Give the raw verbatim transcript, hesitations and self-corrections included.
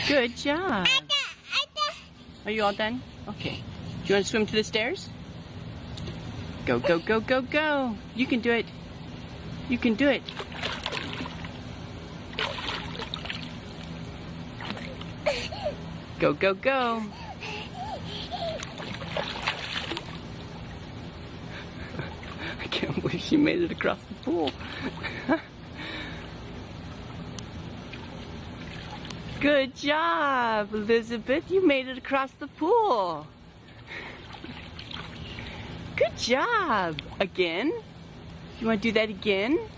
Good job. Are you all done? Okay. Do you want to swim to the stairs? Go, go, go, go, go. You can do it. You can do it. Go, go, go. I can't believe she made it across the pool. Good job, Elizabeth. You made it across the pool. Good job. Again? You want to do that again?